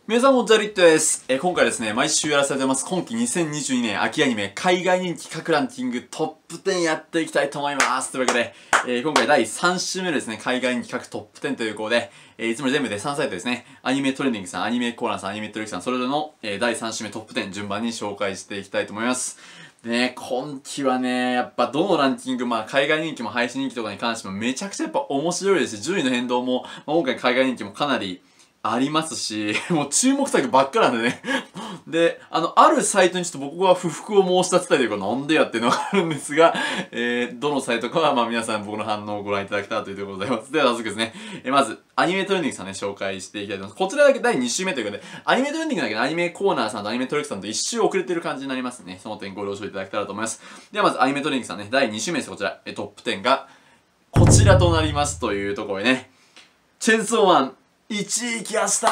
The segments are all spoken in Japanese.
皆さんもジャリットです。今回ですね、毎週やらせてます。今季2022年秋アニメ海外人気各ランキングトップ10やっていきたいと思います。というわけで、今回第3週目ですね、海外人気各トップ10ということで、いつも全部で3サイトですね、アニメトレンディングさん、アニメコーナーさん、アニメトリックさん、それぞれの、第3週目トップ10順番に紹介していきたいと思います。でね、今期はね、やっぱどのランキング、海外人気も配信人気とかに関してもめちゃくちゃやっぱ面白いですし、順位の変動も、今回海外人気もかなりありますし、もう注目作ばっかなんでね。で、あるサイトにちょっと僕は不服を申し立てたいというか、なんでやっていうのがあるんですが、どのサイトかは、皆さん僕の反応をご覧いただけたらというところでございます。では早速ですね、まず、アニメトレンディングさんね、紹介していきたいと思います。こちらだけ第2週目ということで、アニメトレンディングだけどアニメコーナーさんとアニメトレックさんと1週遅れてる感じになりますね。その点ご了承いただけたらと思います。ではまず、アニメトレンディングさんね、第2週目です。こちら、トップ10が、こちらとなりますというところでね、チェンソーマン、1位きました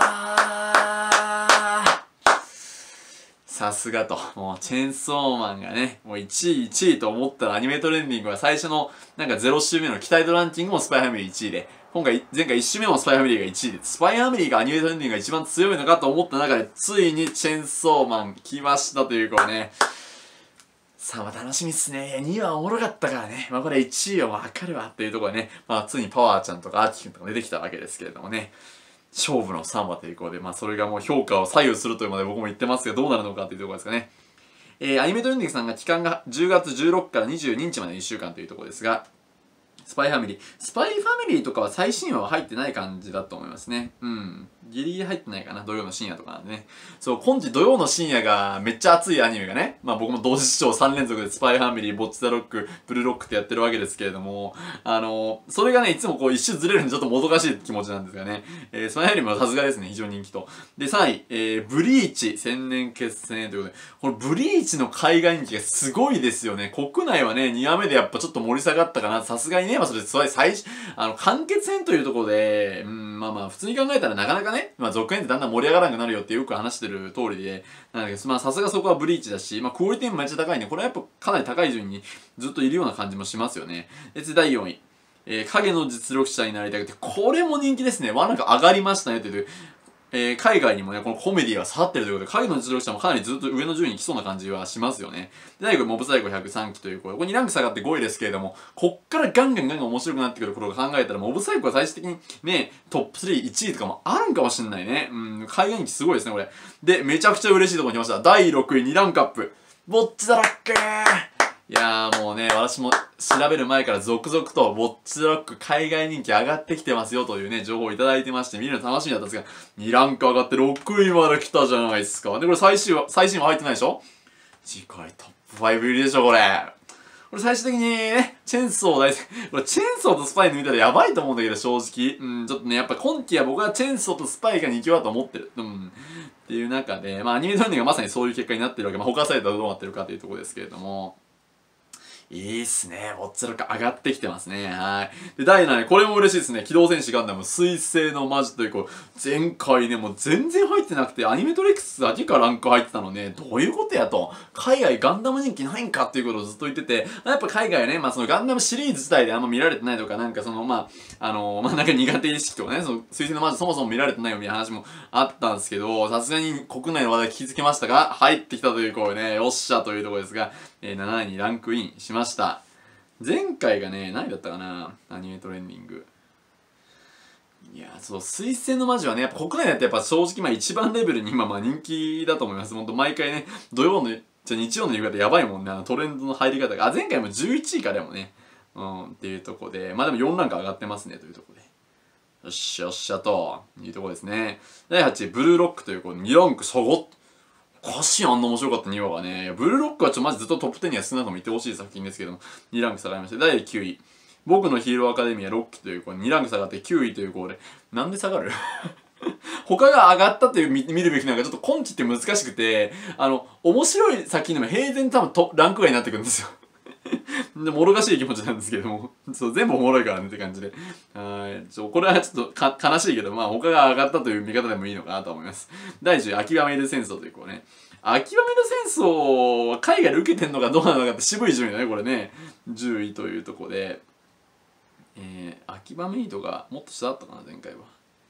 ー。さすがと。もう、チェンソーマンがね、もう1位と思ったらアニメトレンディングは最初の0週目の期待度ランキングもスパイファミリー1位で、前回1週目もスパイファミリーが1位で、スパイファミリーがアニメトレンディングが一番強いのかと思った中で、ついにチェンソーマン来ましたということね。さあ、楽しみっすね。2位はおもろかったからね。これ1位はわかるわっていうところでね。ついにパワーちゃんとかアーキくんとか出てきたわけですけれどもね。勝負の3話ということで、それがもう評価を左右するというまで僕も言ってますが、どうなるのかっていうところですかね。アニメトレンディングさんが期間が10月16から22日まで1週間というところですが、スパイファミリーとかは最新話は入ってない感じだと思いますね。ギリギリ入ってないかな。土曜の深夜とかなんでね。そう、今季土曜の深夜がめっちゃ熱いアニメがね、僕も同時視聴3連続でスパイファミリー、ボッチザロック、ブルーロックってやってるわけですけれども、それがね、いつもこう一周ずれるんでちょっともどかしい気持ちなんですがね。スパイファミリーもさすがですね、非常に人気と。で、3位、ブリーチ、千年決戦ということで、このブリーチの海外人気がすごいですよね。国内はね、2話目でやっぱちょっと盛り下がったかな。さすがにね、それ完結編というところで、普通に考えたらなかなかね、続編ってだんだん盛り上がらなくなるよってよく話してる通りで、なんだけど、さすがそこはブリーチだし、クオリティもめっちゃ高いね。これはやっぱかなり高い順にずっといるような感じもしますよね。で、第4位。影の実力者になりたくて、これも人気ですね。上がりましたねっていう。海外にもね、このコメディが刺さってるということで、影の実力者もかなりずっと上の順位に来そうな感じはしますよね。で、第5位、モブサイコ103期ということで、ここ2ランク下がって5位ですけれども、こっからガンガン面白くなってくることを考えたら、モブサイコは最終的にね、トップ3、1位とかもあるんかもしんないね。海外人気すごいですね、これ。で、めちゃくちゃ嬉しいところに来ました。第6位、2ランクアップ。ボッチザラックー。いやーもうね、私も調べる前から続々とウォッチドラッグ海外人気上がってきてますよというね、情報をいただいてまして、見るの楽しみだったんですが、2ランク上がって6位まで来たじゃないですか。で、これ最新話入ってないでしょ？次回トップ5入りでしょ、これ。これ最終的にね、チェンソーこれチェンソーとスパイ抜いたらやばいと思うんだけど、正直。ちょっとね、やっぱ今期は僕はチェンソーとスパイが2強だと思ってる。っていう中で、アニメトレンディングがまさにそういう結果になってるわけ。他サイトはどうなってるかというところですけれども。いいっすね。ウォッチャロック上がってきてますね。はい。で、第7位。これも嬉しいですね。機動戦士ガンダム、水星の魔女という、前回ね、もう全然入ってなくて、アニメトリックスだけがランク入ってたのね、どういうことやと。海外ガンダム人気ないんかっていうことをずっと言ってて、やっぱ海外はね、そのガンダムシリーズ自体であんま見られてないとか、苦手意識とかね、その水星の魔女そもそも見られてないよみたいな話もあったんですけど、さすがに国内の話題聞きつけましたが、入ってきたという声ね、よっしゃというところですが、7位にランクインしました。前回がね、何だったかな、アニメトレンディング。いや、水星の魔女はね、やっぱ国内だってやっぱ正直一番レベルに今人気だと思います。ほんと毎回ね、日曜の夕方やばいもんね、トレンドの入り方が。前回も11位からもね、っていうとこで、でも4ランク上がってますね、というとこで。よっしゃよっしゃというとこですね。第8位、ブルーロックという2ランク下がって、おかしい、あんな面白かった2話がね。ブルーロックはマジずっとトップ10には少なくともいてほしい作品ですけども、2ランク下がりまして、第9位。僕のヒーローアカデミア6期という2ランク下がって9位というで、なんで下がる他が上がったという見るべきちょっと今期って難しくて、面白い作品でも平然とランク外になってくるんですよ。で、もろがしい気持ちなんですけども、全部おもろいからねって感じで。これはちょっと悲しいけど、他が上がったという見方でもいいのかなと思います。第10位、秋葉メイド戦争という秋葉メイド戦争は海外で受けてんのかどうなのかって渋い順位だね、これね。10位というとこで。秋葉メイドがもっと下だったかな、前回は。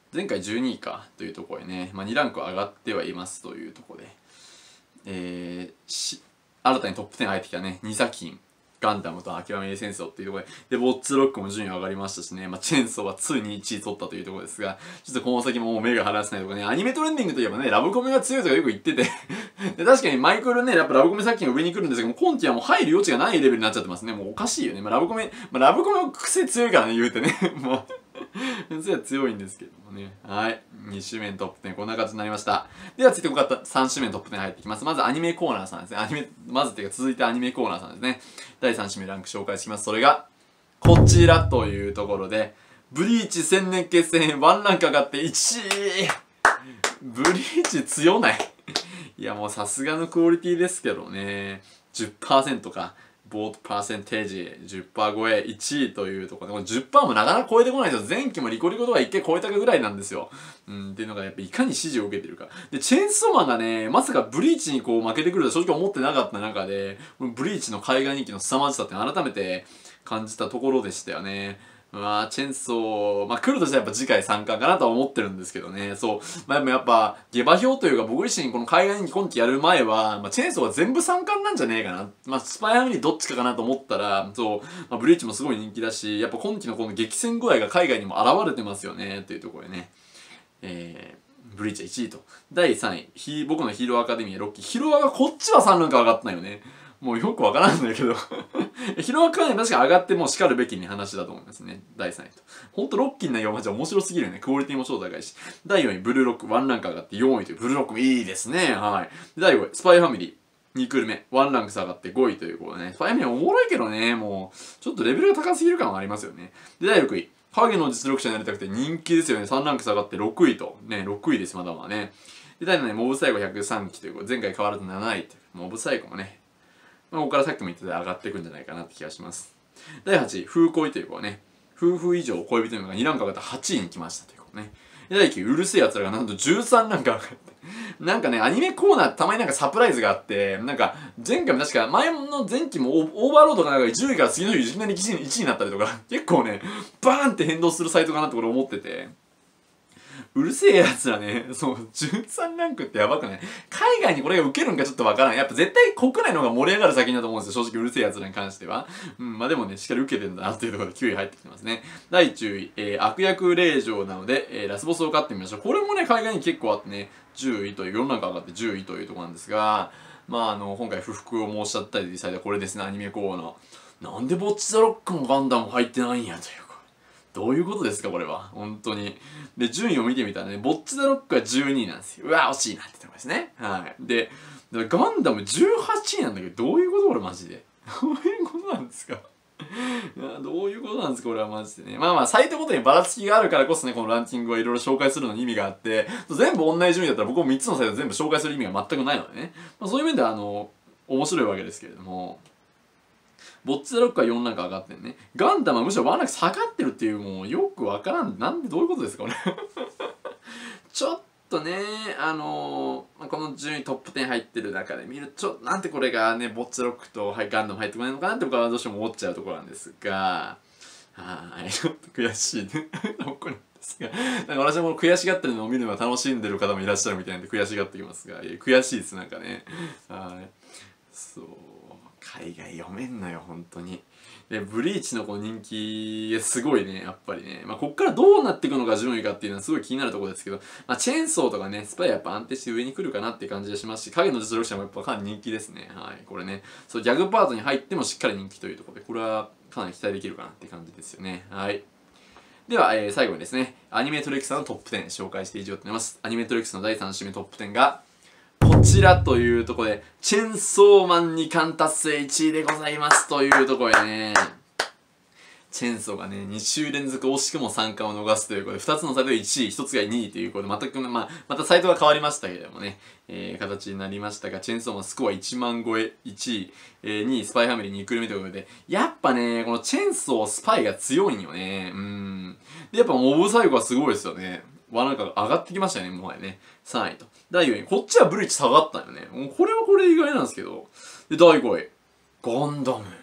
前回12位かというところでね、2ランク上がってはいますというところで、新たにトップ10入ってきたね、2作品、ガンダムと諦め戦争っていうところで、ボッツロックも順位上がりましたしね、チェーンソーは2に1位取ったというところですが、ちょっとこの先ももう目が離せないとかね、アニメトレンディングといえばね、ラブコメが強いとかよく言っててで、確かにマイクルね、やっぱラブコメ作品が上に来るんですけども、今期はもう入る余地がないレベルになっちゃってますね。もうおかしいよね。ラブコメも癖強いからね、言うてね。もう癖は強いんですけどもね。はい。2週目のトップ10、こんな感じになりました。では、続いてここから3週目のトップ10入ってきます。まずアニメコーナーさんですね。続いてアニメコーナーさんですね。第3週目ランク紹介してきます。それが、こちらというところで、ブリーチ千年決戦編1ランク上がって1位。ブリーチ強ないいやもうさすがのクオリティですけどね。10% か。ボートパーセンテージ 10% 超え1位というところで、この 10% もなかなか超えてこないんですよ。前期もリコリコとか1回超えたぐらいなんですよ。っていうのがやっぱいかに支持を受けてるか。で、チェーンソーマンがね、まさかブリーチにこう負けてくると正直思ってなかった中で、ブリーチの海外人気の凄まじさって改めて感じたところでしたよね。チェーンソー、来るとしたらやっぱ次回3巻かなとは思ってるんですけどね。そう。でもやっぱ、下馬評というか僕自身この海外人気今期やる前は、チェーンソーは全部3巻なんじゃねえかな。スパイファミリーどっちかかなと思ったら、そう、ブリーチもすごい人気だし、やっぱ今期のこの激戦具合が海外にも現れてますよね、というところでね。ブリーチは1位と。第3位、僕のヒーローアカデミー6期。ヒロアがこっちは3ランク上がったんよね。もうよくわからんんだけどヒロアカはね、確か上がっても叱るべきに話だと思いますね。第3位と。ほんとロッキーな4マジ面白すぎるよね。クオリティも超高いし。第4位、ブルーロック、1ランク上がって4位という。ブルーロックもいいですね。はい。第5位、スパイファミリー。2クール目。1ランク下がって5位ということでね。スパイファミリーおもろいけどね、もう、ちょっとレベルが高すぎる感はありますよね。で、第6位。影の実力者になりたくて人気ですよね。3ランク下がって6位と。ね、6位です、まだまだね。で、第7位、モブサイコ103期ということで、前回変わらず7位という。モブサイコもね、ここからさっきも言ってた上がっていくんじゃないかなって気がします。第8位、風恋という子はね、夫婦以上恋人というのが2ランク上がった8位に来ましたということね。第9位、うるせえ奴らがなんと13ランク上がって。なんかね、アニメコーナーたまになんかサプライズがあって、なんか前回も確か前期もオーバーロードかなんか10位から次の日いきなり1位になったりとか、結構ね、バーンって変動するサイトかなって俺思ってて。うるせえやつらね、そう、13ランクってやばくない？海外にこれが受けるんかちょっとわからん。やっぱ絶対国内の方が盛り上がる作品だと思うんですよ。正直うるせえやつらに関しては。でもね、しっかり受けてるんだなっていうところで9位入ってきてますね。第10位、悪役令嬢なので、ラスボスを勝ってみましょう。これもね、海外に結構あってね、10位という、4ランク上がって10位というところなんですが、今回不服を申しちゃったりされたこれですね、アニメコーナー。なんでボッチザロックもガンダム入ってないんやという。どういうことですかこれは。本当に。で、順位を見てみたらね、ボッチザロックは12位なんですよ。うわ、惜しいなってとこですね。はい。で、ガンダム18位なんだけど、どういうことこれマジで。どういうことなんですかどういうことなんですかこれはマジでね。サイトごとにばらつきがあるからこそね、このランキングはいろいろ紹介するのに意味があって、全部同じ順位だったら僕も3つのサイト全部紹介する意味が全くないのでね。そういう面では、面白いわけですけれども、ボッチザロックは4ランク上がってんね。ガンダムはむしろ1ランク下がってるっていう、もうよくわからん。なんでどういうことですかこれちょっとね、この順位トップ10入ってる中で見ると、なんでこれがね、ボッチザロックと、ガンダム入ってこないのかなって僕はどうしても思っちゃうところなんですが、ちょっと悔しいね。怒るんですが。なんか私も悔しがってるのを見るのが楽しんでる方もいらっしゃるみたいなんで悔しがってきますが、悔しいです、なんかね。そう。海外読めんのよ本当に。でブリーチのこの人気すごいねやっぱりね。こっからどうなっていくのか順位かっていうのはすごい気になるところですけど、チェーンソーとかねスパイはやっぱ安定して上に来るかなっていう感じがしますし、影の実力者もやっぱかなり人気ですね。はいこれね、そうギャグパートに入ってもしっかり人気というところで、これはかなり期待できるかなって感じですよね。はい。では、最後にですね、アニメトレックスのトップ10紹介して以上となります。アニメトレックスの第3週目トップ10がこちらというところで、チェンソーマン2冠達成1位でございますというところでね、チェンソーがね、2週連続惜しくも3冠を逃すということで、2つのサイトで1位、1つが2位ということで、全く、またサイトが変わりましたけれどもね、形になりましたが、チェンソーマンスコア1万超え、1位、2位、スパイファミリー2クル目ということで、やっぱね、このチェンソー、スパイが強いんよね。で、やっぱモブサイコはすごいですよね。なんか上がってきましたね、もはやね。3位と。第4位。こっちはブリッジ下がったんよね。これはこれ意外なんですけど。で、第5位。ガンダム。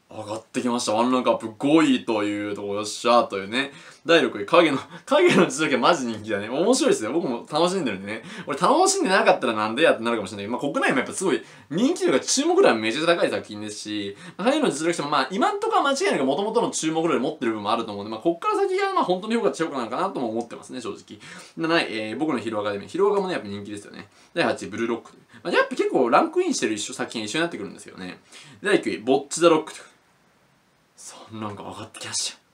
上がってきました。ワンランクアップ5位というところ、よっしゃーというね。第6位、影の実力はマジ人気だね。面白いですね。僕も楽しんでるんでね。俺楽しんでなかったらなんでやってなるかもしれないけど、まあ国内もやっぱすごい人気というか注目度はめちゃくちゃ高い作品ですし、影の実力者もまあ今んとこは間違いなく元々の注目度で持ってる部分もあると思うんで、まあこっから先がまあ本当に評価強くなるかなとも思ってますね、正直。7位、僕のヒーローアカデミー。ヒーローアカもね、やっぱ人気ですよね。第8位、ブルーロック。まあ、やっぱ結構ランクインしてる作品が一緒になってくるんですよね。第9位、ボッチザロック。なんか上がってきましたよ。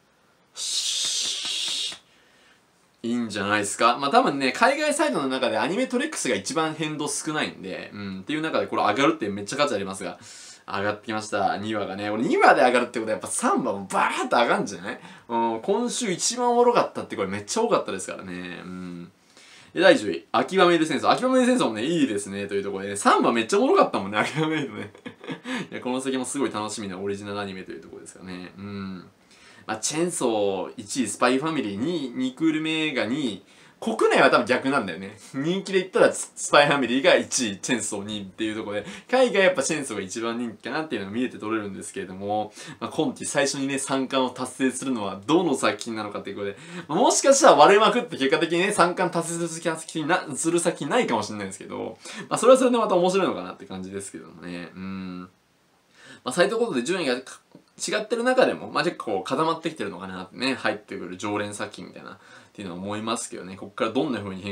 いいんじゃないですか。まあ多分ね、海外サイトの中でアニメトレックスが一番変動少ないんで、っていう中でこれ上がるってめっちゃ価値ありますが、上がってきました。2話がね。俺2話で上がるってことはやっぱ3話もバーッと上がるんじゃない？今週一番おもろかったってこれめっちゃ多かったですからね。第10位、秋葉メイド戦争。秋葉メイド戦争もね、いいですね。というところでね、3話めっちゃおもろかったもんね、秋葉メイドね。いや、この先もすごい楽しみなオリジナルアニメというところですよね。まあ、チェンソー1位、スパイファミリー2位、ニクールメガ2位、国内は多分逆なんだよね。人気で言ったらスパイファミリーが1位、チェンソー2位っていうところで、海外やっぱチェンソーが一番人気かなっていうのが見えて取れるんですけれども、まあ、今期最初にね、3冠を達成するのはどの作品なのかっていうことで、まあ、もしかしたら割れまくって結果的にね、3冠達成する作品ないかもしれないんですけど、まあ、それはそれでまた面白いのかなって感じですけどもね。まあ、サイトごとで順位が違ってる中でも、まあ、結構固まってきてるのかなってね、入ってくる常連作品みたいな、っていうのは思いますけどね、ここからどんな風に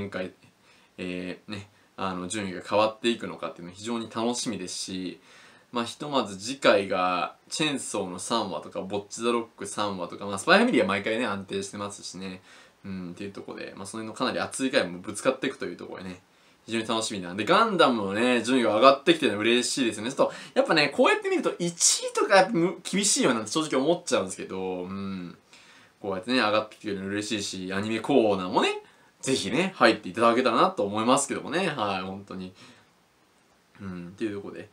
順位が変わっていくのかっていうのは非常に楽しみですし、まあ、ひとまず次回が、チェンソーの3話とか、ボッチザロック3話とか、まあ、スパイファミリーは毎回ね、安定してますしね、っていうところで、まあ、その辺のかなり熱い回もぶつかっていくというところでね、非常に楽しみなんで、ガンダムもね、順位が上がってきてるの嬉しいですよね。ちょっと、やっぱね、こうやって見ると1位とか厳しいよなって正直思っちゃうんですけど、こうやってね、上がってきてるの嬉しいし、アニメコーナーもね、ぜひね、入っていただけたらなと思いますけどもね、はい、本当に。っていうところで。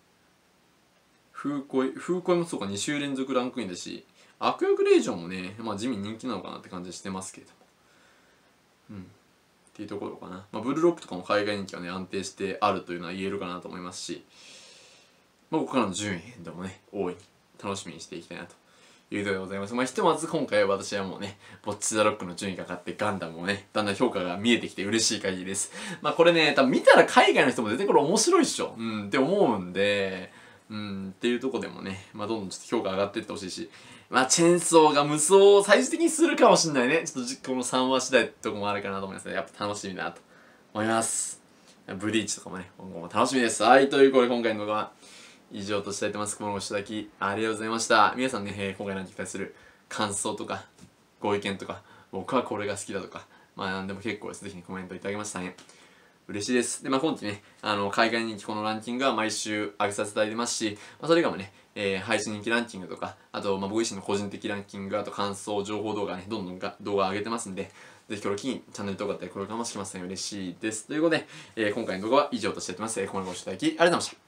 風恋もそうか、2週連続ランクインだし、悪役レイジョンもね、まあ地味人気なのかなって感じしてますけれども。っていうところかな。まあ、ブルーロックとかも海外人気はね、安定してあるというのは言えるかなと思いますし、まあ、ここからの順位変動もね、大いに楽しみにしていきたいなというところでございます。まあ、ひとまず今回は私はもうね、ボッチザロックの順位が上がってガンダムもね、だんだん評価が見えてきて嬉しい限りです。まあ、これね、多分見たら海外の人も出てこれ面白いっしょ。って思うんで、っていうとこでもね、まあ、どんどんちょっと評価上がっていってほしいし、まあ、チェンソーが無双を最終的にするかもしんないね。ちょっとこの3話次第ってとこもあるかなと思いますね。やっぱ楽しみだなと思います。ブリーチとかもね、今後も楽しみです。はい、ということで今回の動画は以上としたいと思います。ご視聴いただきありがとうございました。皆さんね、今回のに対する感想とか、ご意見とか、僕はこれが好きだとか、まあ何でも結構です。ぜひコメントいただけましたね。嬉しいです。で、まあ今期ね、海外人気このランキングは毎週上げさせていただいてますし、まあそれ以外もね、配信人気ランキングとか、あと、まあ僕自身の個人的ランキング、あと感想、情報動画ね、どんどん動画上げてますんで、ぜひこれを機にチャンネル登録だったり、これからもしますので嬉しいです。ということで、今回の動画は以上としてやってます。ここまでご視聴いただきありがとうございました。